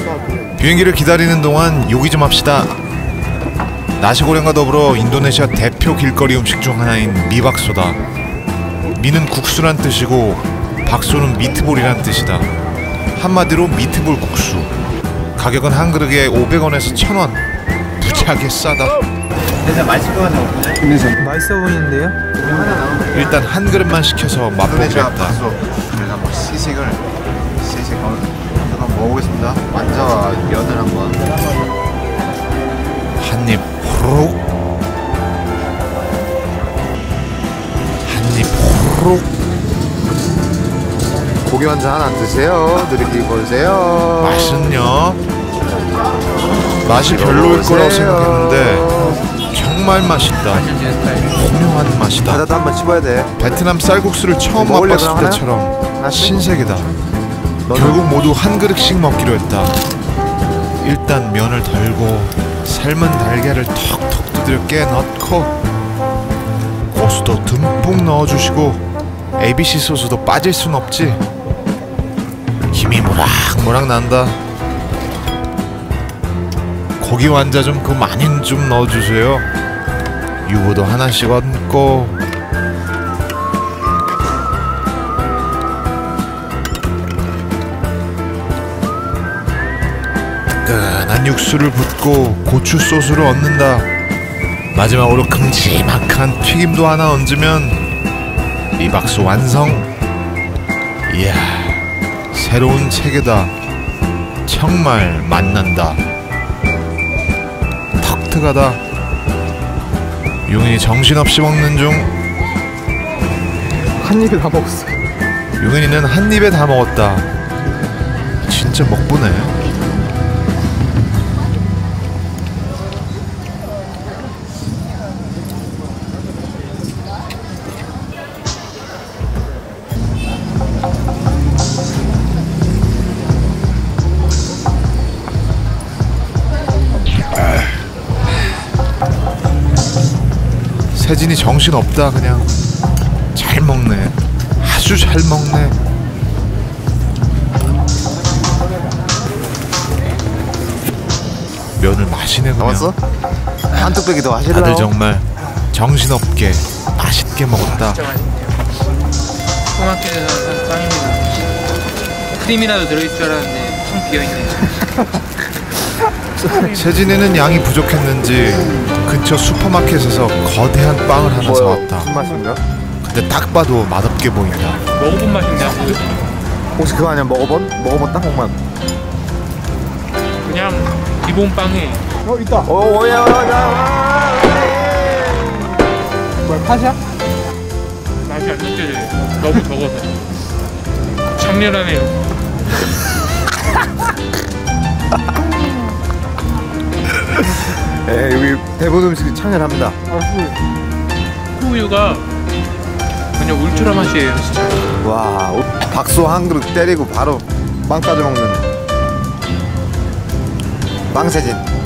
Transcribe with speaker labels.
Speaker 1: 비행기를 기다리는 동안 요기 좀 합시다. 나시고랭과 더불어 인도네시아 대표 길거리 음식 중 하나인 미박소다. 미는 국수란 뜻이고 박소는 미트볼이란 뜻이다. 한마디로 미트볼 국수. 가격은 한 그릇에 500원에서 1000원. 무지하게 싸다.
Speaker 2: 진짜 맛있을 것 같네.
Speaker 3: 맛있어 보이는데요?
Speaker 1: 일단 한 그릇만 시켜서 맛보겠다.
Speaker 2: 그래서 뭐 시식 한번 먹어보겠습니다. 완자와 면을 한번
Speaker 1: 한입 호록, 한입 호록.
Speaker 2: 고기 완자 하나 드세요. 느리게 보세요.
Speaker 1: 맛은요? 맛이 별로일 거라고 생각했는데 정말 맛있다. 훌륭한 맛이다.
Speaker 2: 바다도 한번 씹어야 돼.
Speaker 1: 베트남 쌀국수를 처음 맛봤을 때처럼 신세계다. 결국 모두 한 그릇씩 먹기로 했다. 일단 면을 덜고 삶은 달걀을 턱턱 두드려 깨 넣고 고수도 듬뿍 넣어주시고 ABC 소스도 빠질 순 없지. 힘이 모락모락 난다. 고기 완자 좀 그 많이 좀 넣어주세요. 유부도 하나씩 얹고 뜨끈한 육수를 붓고 고추 소스를 얹는다. 마지막으로 큼지막한 튀김도 하나 얹으면 미박소 완성. 이야, 새로운 체계다. 정말 맛난다. 턱트가다. 용인이 정신없이 먹는 중.
Speaker 3: 한 입에 다 먹었어.
Speaker 1: 용인이는 한 입에 다 먹었다. 진짜 먹보네. 세진이 정신없다. 그냥 잘 먹네. 아주 잘 먹네. 면을 마시네. 그냥
Speaker 2: 남았어? 한 뚝배기 더 하실래요?
Speaker 1: 다들 정말 정신없게 맛있게 먹었다.
Speaker 3: 슈퍼마켓에서 산 빵입니다. 크림이라도 들어있을 줄 알았는데 텅 비어있네요.
Speaker 1: 세진이는 양이 부족했는지 근처 슈퍼마켓에서 거대한 빵을 하나 사왔다.
Speaker 2: 무슨 맛인가?
Speaker 1: 근데 딱 봐도 맛없게 보인다.
Speaker 3: 먹어본 맛인데요?
Speaker 2: 혹시 그거 아니야? 먹어본 땅콩맛.
Speaker 3: 그냥 기본 빵에
Speaker 2: 있다. 오야.
Speaker 3: 뭐야, 팥이야? 맛이 안 느껴져요. 너무 적어서. 창렬하네요.
Speaker 2: 예, 여기 대본 음식이 창렬합니다.
Speaker 3: 후우유가 그냥 울트라 맛이에요, 진짜.
Speaker 2: 와, 박소 한 그릇 때리고 바로 빵 까져 먹는 빵세진.